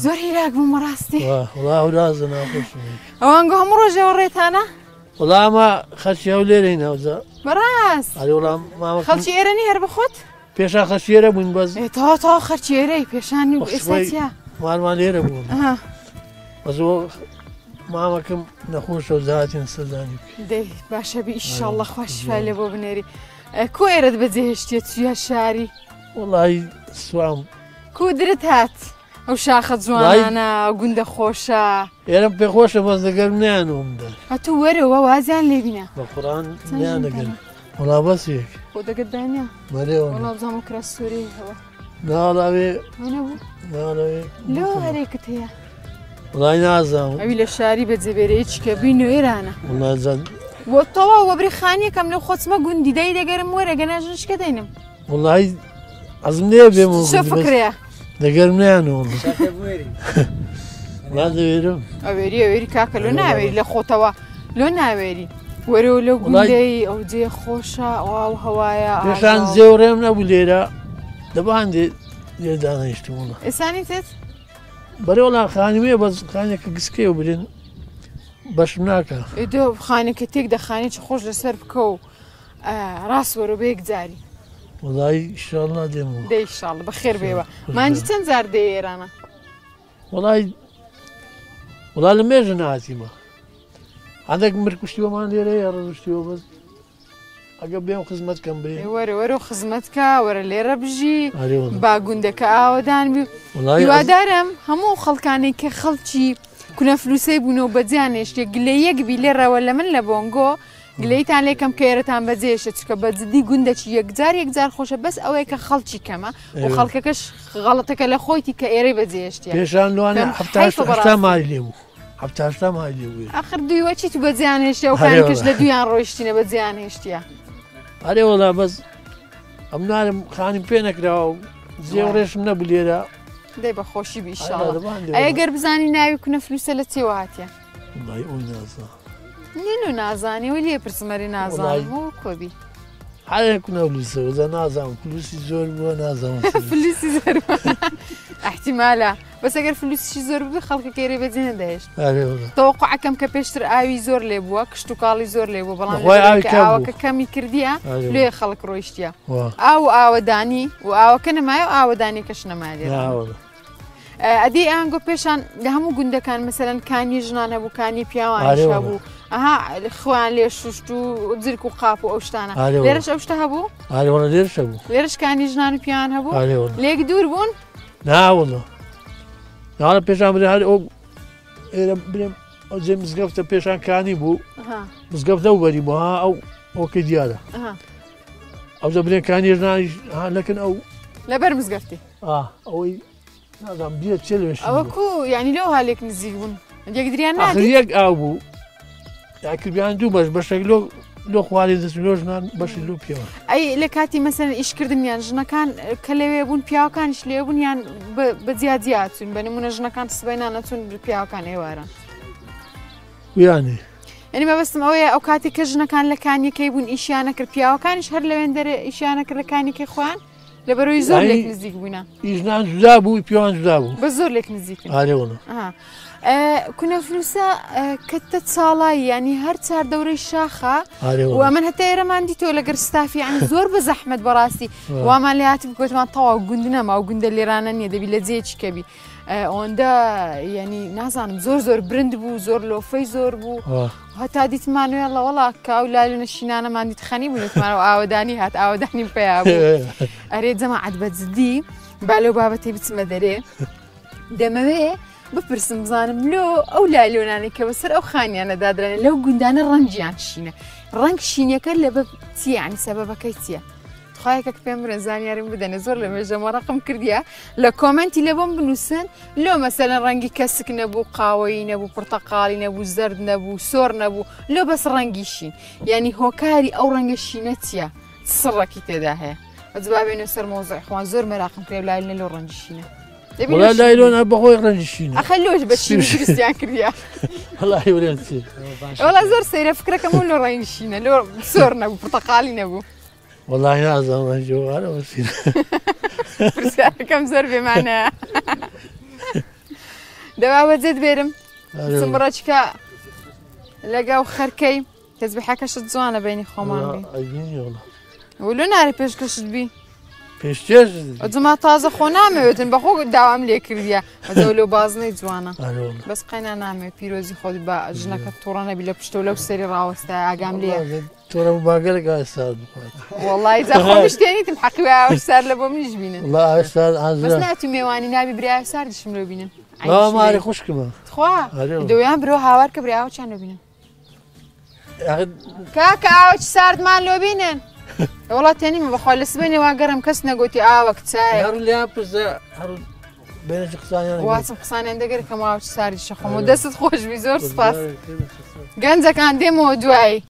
زۆر هیلاک بوومە ڕاستی وڵا رازە ناخۆشم ئەوانگە هەموو ڕۆژێەوە ڕێتانە وڵا ئەمە خەرچیا و لێرەی ناوزە بەڕاست ئەرێ وەڵام ماوە خەڵکی ئێرەنی هەر بخۆت پێشا خەرچێرە بووین بەس تەواو خەرچی ئێرەی پێشانی و ئێستاچیا ماڵمان لێرە بووم بەزەوە مامەکەم نەخۆشە و زاتین سەردانی دەی باشە بی ئیشاڵڵە خوا شیفای لێ بۆ بنێری کۆ ئێرەت بەجێهێشتێ چویە شاری وڵی سوام کو درت هات ئەو شاخە جوانانە گوندە خۆشە ئێرەم پێخۆشە بەس دەگەرم نیانەوەمدا هەتوو وەرەوە وازیان لێبینە بە قورآن نیان دەگەن وڵا بەسێک بۆ دەگەتدانیا مەرێوە وەڵا بزانم و کرا سووری هەوە ناڵاوێ منەبوو ناڵەوێ لۆ هەرێکت هەیە وڵای نازانم ئەوی لە شاری بەجێبێرەیە چکە بین و ئێرانە وڵازان بۆ تەواو وەبری خانیەکەم لەو خۆچمە گوندی دای دەگەرم وەرە گەناژن شکە دەینم وڵی ئەزم لێ بێم چه فکرەیە دەگەرم نیانەوە وا دەوێرم ئەوێری کاکە لۆ ناوێری لە خۆتەوە لۆ ناوێری وەرەوە لەو گوندەی ئەو جێ خۆشە ئەو هەوایە پێشان زێوڕێم نەبوو لێرە دەباندێ لێ دانیشتم وڵە ئێسانی تێت بەرەوەڵا خانیمێ بەس خانێکە گسکێ و برێن بەشم ناکە ئێدۆ خانەکە تێک دەخانێ چ خۆش لەسەر بکە و ڕاست وەرە بە یەک جاری وڵی ئیشاڵڵا دێمەوە دەی ئیشاڵڵە بەخێر بێوە مانجی چەند جار دێ ئێرانە وڵا لە مێژە نهاتیمە هەندێک مرکوشتیوەمان لێرەیە ڕژشتیوە بەس ئەگە بێم خزمەتکەم بێ وەرە خزمەتکە وەرە لێرە بژی با گوندەکە ئاوەدان بی هیوادارم هەموو خەڵکانێک کە خەڵکی کونەفلوسەی بوونەوە بەجیانێشتێ گلەیەکبی لێرەوە لە من لە بۆنگۆ گلەیتان لێکم کە ئێرەتان بەجێشە چکە بەجددی گوندەکی یەکجار خۆشە بەس ئەوەیە کە خەڵکی کەمە و خەڵکەکەش غەڵەتەکە لە خۆیتی کە ئێرەی بەجێشتێ پێشان لەوانە هەفتا مای لێ بوو هەفتا مای لێ بوو ئاخر دویوەچی تو بەجیانێشتێ و کانکەش لە دویان ڕۆیشتینە بەجیانێشتە ئەرێ وڵا بەس ئەم نارم خانیم پێ نەکراوە و زێوڕێشم نەبوو لێرە دەی بە خۆشی بیشاڵ ئەگە گەر بزانی ناوی کونەفلوسە لە چێوە هاتیە نین و نازانی و لێ پرسمەری نازانم و کۆبی هەرێ کونەفلوسەوەزە نازانم فلوسی زۆر بووە نازانم فلوسی زۆر احتیمالە بەس ئەگەر فلوسیشی زۆر بوو خەڵکە کێرێ بەجێ نەدەهێشت تەوەقوعەکەم کە پێشتر ئاوی زۆر لێ بووە کشت و کاڵی زۆر لێ بوو بەڵام ئاوەکە کەمی کردیە لێ خەڵک ڕۆیشتە ئاو ئاوەدانی و ئاوەکە نەمایە و ئاوەدانی کەش نەمایێ ئەدی ئەنگۆ پێشان لە هەموو گوندەکان مەسەرەن کانی ژنان هەبوو کانی پیاوانش هەبوو ئەها خوان لێ شوشت و جرک و قاپ و ئەو شتانە لێرەش ئەو شتە هەبوو لێرش هەبوو لێرش کانی ژنان و پیاوان هەبوو لێک دوور بوون ناوەڵە ناڵە پێشان برێ هەر ئەو ئێرە برێم ئەو جێ مزگەفتە پێشان کانی بوو مزگەفتە و بەری بوو ها ئەو ئەوکەی دیارە ئەو دە برێن کانی ژنانی لەکن ئەو لەبەر مزگەفتی ئەوەی نازانم بیە چێ لێش ئەوەکو یعنی لەو هەلێک نزیک بوون یەکدریان یەک ئاو بوو یاکردیان دوو بەش بەشێک لۆ خواری دەست لۆ ژنان بەشی لۆ پیاوە ئەی لە کاتی مەسەرەن ئیشکردنیان ژنەکان کە لەوێ بوون پیاوەکانیش لێ بوون یان بە جیاجیا چوون بە نمونە ژنەکان سبەی نانەچوون پیاوەکان ئێوارە ویانێ یعنی مەبەستم ئەوەیە ئەو کاتی کە ژنەکان لە کانیەکەی بوون ئیشیانە کرد پیاوەکانیش هەر لەوێن دەرێ ئیشیانە کرد لە کانیەکەی خۆیان لەبەرەوەی زۆر لێک نزیک بووینە ئیژنان جودا بوو پیاوان جودا بوو بە زۆر لێک نزیکن ئارێوەڵە کونەفلوسە کەتە چاڵایی ینی هەر چار دەورەی شاخە و من هەتا ئێرەمان دیتەوە لەگەر ستافی ینی زۆر بە زەحمەت بەڕاستی وامان لێ هاتی بکوێتمان تەواو گوند نەما و گوندە لێرانە نییە دەبی لە جێکی کەبی ئەوەندە ینی نازانم زۆر برند بوو زۆر لۆفەی زۆر بوو هەتا دیتمانوێ لە وڵا کاو لالونە شینانەمان دیتخەنی بوونێتمانەوە ئاوەدانی هات ئاوەدانی پێیا بوو ئەرێ جەماعەت بەجددی با لەو بابەتی بچمە دەرێ دەمەوێ بپرسم بزانم لۆ ئەو لالۆنانێک کە بەسەر ئەو خانیانە دادرێنێ لەو گوندانە ڕەنگیان شینە ڕەنگ شینەکە لە بە چی عنی سەبەبەکەی چییە؟ خۆیەکە پێم برن زانیارم بدەنێ زۆر لە مێژەمە ڕقم کردیە لە کۆمنتی لە بۆم بنووسن لۆ مەسەرەن ڕەنگی کەسک نەبوو قاوەیی نەبوو پڕتەقاڵی نەبوو زەرد نەبوو سۆر نەبوو لۆ بەس ڕەنگی شین یعنی هۆکاری ئەو ڕەنگە شینە چییە؟ سڕێکی تێدا هەیە ئەجبابێنێ سەر مۆزۆی خوان زۆر مەراقم کرێ لایلێ لۆ ڕەنگی شینە وڵا لایلۆنە بەخۆی ڕەنگی شینە ئەخە لۆش بە شینی دروستیان کردیە وڵا زۆر سەیرە فکرەکەم لۆ ڕەنگی شینە لۆ سۆر نەبوو پڕتەقاڵی نەبوو والله نازم رنجوارە وەسیرە پرسیارەکەم زۆر بێمانە دەوا بەجێت بێرم سمڕەچکە لەگە و خەرکەی تەزبیحەکەشت جوانە بینی خۆمان بی ولو ناری پێشکەشت بی پێشکەش جما تازە خۆ نامەوێتن بەخۆ داوام لێ کردیە ئەدە لەو بازنەی جوانە بەس قەینا نامەوێت پیرۆزی خۆت بە ژنەکە تووڕە نەبی لە پشتە و لەو سەری ڕاوەستە ئاگام لێ تۆرە باگەرێک ئاستاد وەڵی جاخۆ شتێنیتم حەقی ئاوەش سار لە بۆ منیش بینن بەس ناتی میێوانی نابی برای ساردیشم لێ بینن ماری خوشکمە خوا دەویان برۆ هاوار کە براوە چیان لێ بینن کاکە ئاوەی ساردمان لێ بینن وڵات تێنیمە بەخوا لە سبەی نێوان گەرم کەس نەگوتی ئاوە کچایە لیان پرسە بێنێکی قسانیان واسم قسانیان دەگەر کە ماوەی ساردی شەخۆم و دەستت خۆشبی زۆر سپاس گەنجەکان دێمەوە دوایی